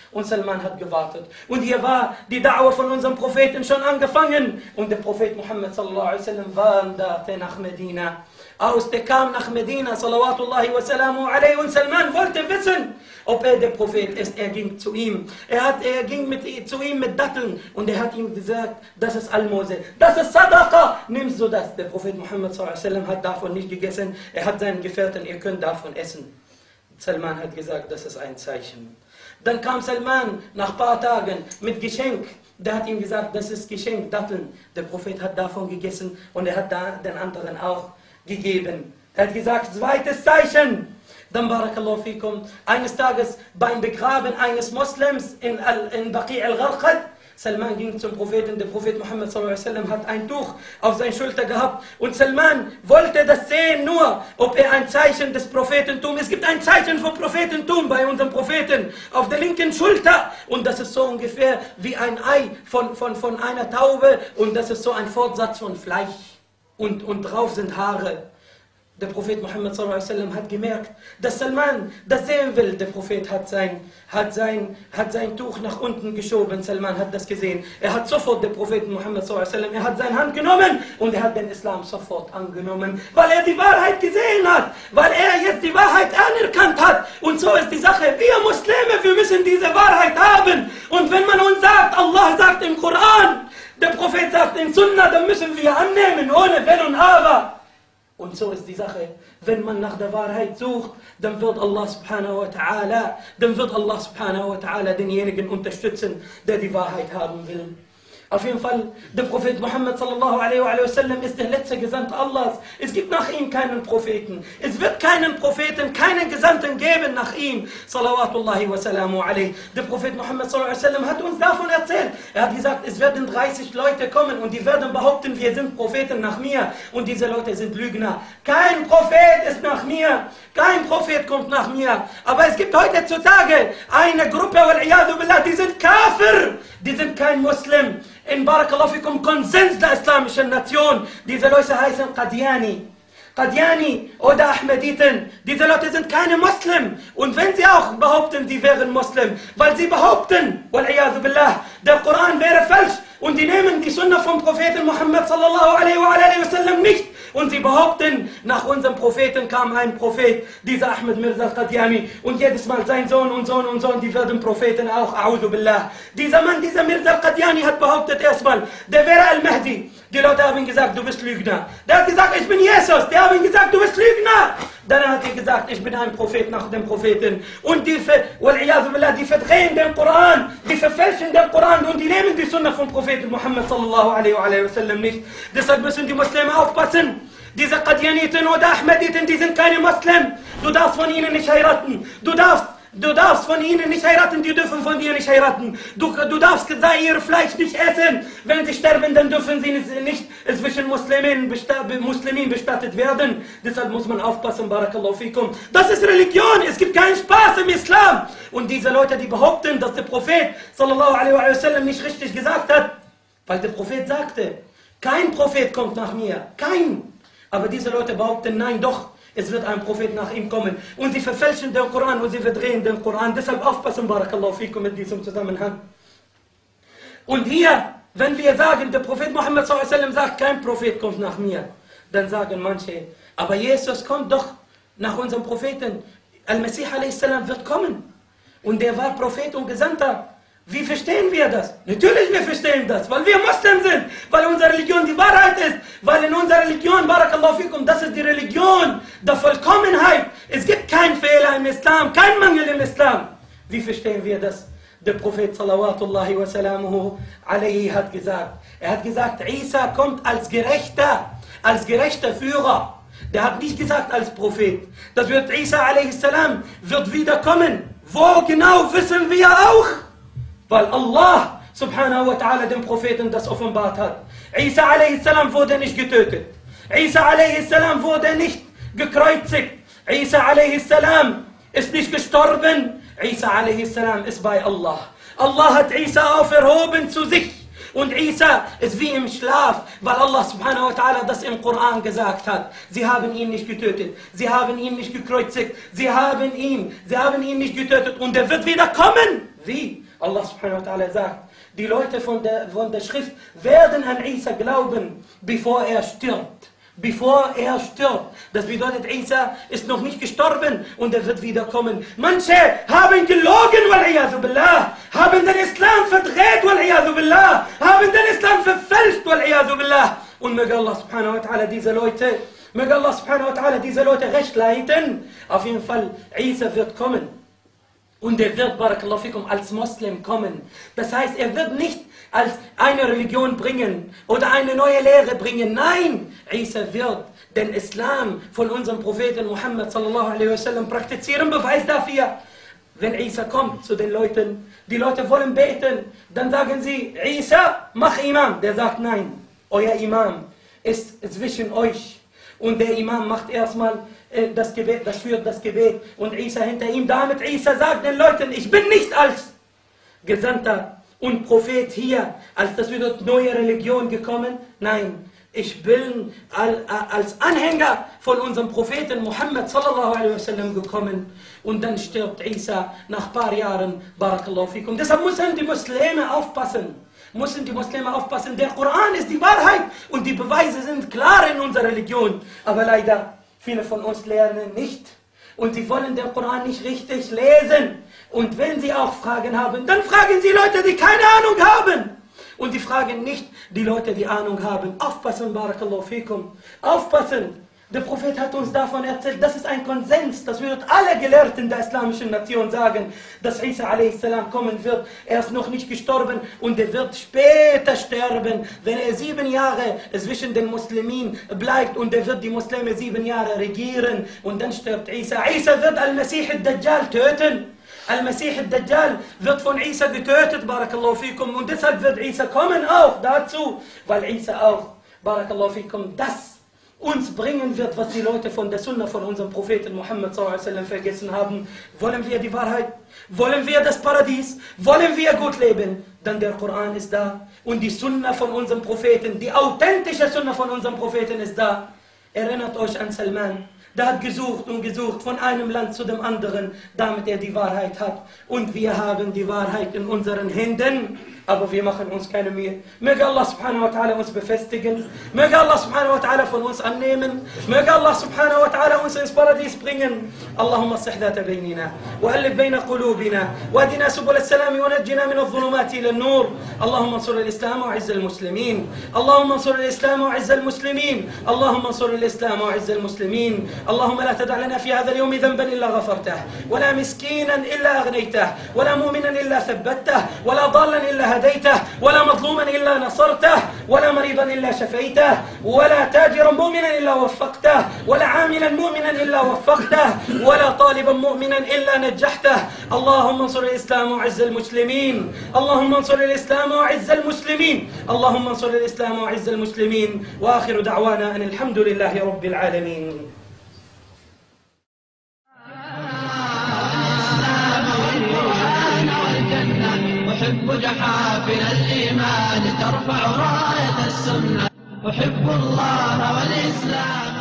Und Salman hat gewartet. Und hier war die Da'wah von unserem Propheten schon angefangen. Und der Prophet Muhammad sallallahu alaihi wasallam wanderte nach Medina. Der kam nach Medina, salawatullahi wa salamu alaihi. Und Salman wollte wissen, ob er der Prophet ist. Er ging zu ihm. Er ging zu ihm mit Datteln. Und er hat ihm gesagt, das ist Almose, das ist Sadaqa. Nimmst du das? Der Prophet Muhammad sallallahu alaihi wasallam hat davon nicht gegessen. Er hat seinen Gefährten, ihr könnt davon essen. Salman hat gesagt, das ist ein Zeichen. Dann kam Salman nach ein paar Tagen mit Geschenk. Der hat ihm gesagt, das ist Geschenk, Datteln. Der Prophet hat davon gegessen und er hat den anderen auch gegeben. Er hat gesagt, zweites Zeichen. Dann, barakallahu fikum, eines Tages beim Begraben eines Moslems in Baqi' al-Gharqad, Salman ging zum Propheten, der Prophet Muhammad sallallahu alaihi wasallam hat ein Tuch auf seiner Schulter gehabt und Salman wollte das sehen, nur ob er ein Zeichen des Prophetentum, es gibt ein Zeichen vom Prophetentum bei unserem Propheten auf der linken Schulter und das ist so ungefähr wie ein Ei von einer Taube und das ist so ein Fortsatz von Fleisch und drauf sind Haare. Der Prophet Muhammad sallallahu alaihi wasallam hat gemerkt, dass Salman das sehen will. Der Prophet hat sein Tuch nach unten geschoben. Salman hat das gesehen. Er hat sofort, der Prophet Muhammad sallallahu alaihi wasallam, er hat seine Hand genommen und er hat den Islam sofort angenommen, weil er die Wahrheit gesehen hat, weil er jetzt die Wahrheit anerkannt hat. Und so ist die Sache. Wir Muslime, wir müssen diese Wahrheit haben. Und wenn man uns sagt, Allah sagt im Koran, der Prophet sagt in Sunnah, dann müssen wir annehmen, ohne Wenn und Aber. Und so ist die Sache, wenn man nach der Wahrheit sucht, dann wird Allah subhanahu wa ta'ala denjenigen unterstützen, der die Wahrheit haben will. Auf jeden Fall, der Prophet Muhammad sallallahu alaihi wa sallam ist der letzte Gesandte Allahs. Es gibt nach ihm keinen Propheten. Es wird keinen Propheten, keinen Gesandten geben nach ihm. Salawatullahi wa salamu alaihi. Der Prophet Muhammad sallallahu alaihi wa sallam hat uns davon erzählt. Er hat gesagt, es werden 30 Leute kommen und die werden behaupten, wir sind Propheten nach mir. Und diese Leute sind Lügner. Kein Prophet ist nach mir. Kein Prophet kommt nach mir. Aber es gibt heutzutage eine Gruppe, wal-iyadu billah, die sind Kafir. Die sind kein Muslim. In Barakallahu fikum Konsens der islamischen Nation. Diese Leute heißen Qadiani oder Ahmediten. Diese Leute sind keine Muslim. Und wenn sie auch behaupten, die wären Muslim, weil sie behaupten, wal-iyadu billah, der Koran wäre falsch und die nehmen die Sunna vom Propheten Muhammad sallallahu alaihi wa sallam nicht. Und sie behaupten, nach unserem Propheten kam ein Prophet, dieser Ahmed Mirza al-Qadiani. Und jedes Mal sein Sohn und Sohn und Sohn, die werden Propheten auch. A'udhu billah. Dieser Mann, dieser Mirza al-Qadiani hat behauptet erstmal, der wäre Al-Mahdi. Die Leute haben gesagt, du bist Lügner. Der hat gesagt, ich bin Jesus. Die haben gesagt, du bist Lügner. Dann hat er gesagt, ich bin ein Prophet nach dem Propheten. Und die verdrehen den Koran, die verfälschen den Koran und die nehmen die Sunna vom Propheten Muhammad sallallahu alaihi wa sallam nicht. Deshalb müssen die Muslime aufpassen. Diese Qadianiten oder Ahmediten, die sind keine Muslim. Du darfst von ihnen nicht heiraten. Du darfst von ihnen nicht heiraten, die dürfen von dir nicht heiraten. Du darfst ihr Fleisch nicht essen. Wenn sie sterben, dann dürfen sie nicht zwischen Muslimen bestattet werden. Deshalb muss man aufpassen, barakallahu fikum. Das ist Religion, es gibt keinen Spaß im Islam. Und diese Leute, die behaupten, dass der Prophet sallallahu alaihi wa sallam nicht richtig gesagt hat, weil der Prophet sagte, kein Prophet kommt nach mir, kein. Aber diese Leute behaupten, nein, doch. Es wird ein Prophet nach ihm kommen. Und sie verfälschen den Koran und sie verdrehen den Koran. Deshalb aufpassen, barakallahu fikum, mit diesem Zusammenhang. Und hier, wenn wir sagen, der Prophet Muhammad sallallahu alaihi wasallam sagt, kein Prophet kommt nach mir, dann sagen manche, aber Jesus kommt doch nach unserem Propheten. Al-Masih a.s. wird kommen. Und der war Prophet und Gesandter. Wie verstehen wir das? Natürlich, wir verstehen das, weil wir Muslim sind, weil unsere Religion die Wahrheit ist, weil in unserer Religion, barakallahu fikum, das ist die Religion der Vollkommenheit. Es gibt keinen Fehler im Islam, keinen Mangel im Islam. Wie verstehen wir das? Der Prophet salawatullahi wa salamuhu alayhi hat gesagt, er hat gesagt, Isa kommt als gerechter Führer. Der hat nicht gesagt als Prophet. Das wird Isa a.s. wird wiederkommen. Wo genau, wissen wir auch. Weil Allah subhanahu wa ta'ala dem Propheten das offenbart hat. Isa a.s. wurde nicht getötet. Isa a.s. wurde nicht gekreuzigt. Isa a.s. ist nicht gestorben. Isa a.s. ist bei Allah. Allah hat Isa auferhoben zu sich. Und Isa ist wie im Schlaf, weil Allah subhanahu wa ta'ala das im Koran gesagt hat. Sie haben ihn nicht getötet, sie haben ihn nicht gekreuzigt, sie haben ihn nicht getötet und er wird wieder kommen. Wie? Allah subhanahu wa ta'ala sagt, die Leute von der Schrift werden an Isa glauben, bevor er stirbt. Bevor er stirbt. Das bedeutet, Isa ist noch nicht gestorben und er wird wiederkommen. Manche haben gelogen, wal-iyadu billah, haben den Islam verdreht, wal-iyadu billah, haben den Islam verfälscht, wal-iyadu billah. Und möge Allah subhanahu wa ta'ala diese Leute recht leiten. Auf jeden Fall, Isa wird kommen. Und er wird, barakallahu fikum, als Moslem kommen. Das heißt, er wird nicht als eine Religion bringen oder eine neue Lehre bringen. Nein, Isa wird den Islam von unserem Propheten Muhammad sallallahu alaihi wasallam praktizieren. Beweis dafür, wenn Isa kommt zu den Leuten, die Leute wollen beten, dann sagen sie, Isa, mach Imam. Der sagt, nein, euer Imam ist zwischen euch. Und der Imam macht erstmal das Gebet, das führt das Gebet und Isa hinter ihm. Damit Isa sagt den Leuten, ich bin nicht als Gesandter und Prophet hier, als das wird neue Religion gekommen. Nein, ich bin als Anhänger von unserem Propheten Muhammad sallallahu alaihi wasallam gekommen. Und dann stirbt Isa nach ein paar Jahren, barakallahu fikum. Deshalb müssen die Muslime aufpassen. Der Koran ist die Wahrheit und die Beweise sind klar in unserer Religion. Aber leider, viele von uns lernen nicht und sie wollen den Koran nicht richtig lesen. Und wenn sie auch Fragen haben, dann fragen sie Leute, die keine Ahnung haben. Und die fragen nicht die Leute, die Ahnung haben. Aufpassen, barakallahu fikum. Aufpassen. Der Prophet hat uns davon erzählt, das ist ein Konsens, das wird alle Gelehrten der islamischen Nation sagen, dass Isa a.s. kommen wird. Er ist noch nicht gestorben und er wird später sterben, wenn er 7 Jahre zwischen den Muslimen bleibt und er wird die Muslime 7 Jahre regieren und dann stirbt Isa. Isa wird Al-Masih al-Dajjal töten. Al-Masih al-Dajjal wird von Isa getötet, barakallahu fikum, und deshalb wird Isa kommen auch dazu, weil Isa auch, barakallahu fikum, das uns bringen wird, was die Leute von der Sunna von unserem Propheten Muhammad sallallahu alaihi wasallam vergessen haben. Wollen wir die Wahrheit? Wollen wir das Paradies? Wollen wir gut leben? Dann der Koran ist da und die Sunna von unserem Propheten, die authentische Sunna von unserem Propheten ist da. Erinnert euch an Salman. Der hat gesucht und gesucht von einem Land zu dem anderen, damit er die Wahrheit hat. Und wir haben die Wahrheit in unseren Händen, aber wir machen uns keine Mühe. Möge Allah subhanahu wa ta'ala uns befestigen. Möge Allah subhanahu wa ta'ala von uns annehmen. Möge Allah subhanahu wa ta'ala uns ins Paradies bringen. Allahumma aslih dhata baynina wa alif bayna qulubina wa adina subul as-salam wa najjina min adh-dhulumati ila an-nur. Allahumma ansur al-islam wa 'izz al-muslimin. Allahumma ansur al-islam wa 'izz al-muslimin. Allahumma ansur al-islam wa 'izz al-muslimin. اللهم لا تدع لنا في هذا اليوم ذنبا إلا غفرته ولا مسكينا إلا أغنيته ولا مؤمنا إلا ثبته ولا ضالا إلا هديته ولا مظلوما إلا نصرته ولا مريضا إلا شفيته ولا تاجرا مؤمنا إلا وفقته ولا عاملا مؤمنا إلا وفقته ولا طالبا مؤمنا إلا نجحته. اللهم انصر الإسلام وعز المسلمين. اللهم انصر الإسلام وعز المسلمين. اللهم انصر الإسلام وعز المسلمين. وآخر دعوانا أن الحمد لله رب العالمين. أحب جحافل الإيمان ترفع راية السنة. أحب الله والإسلام.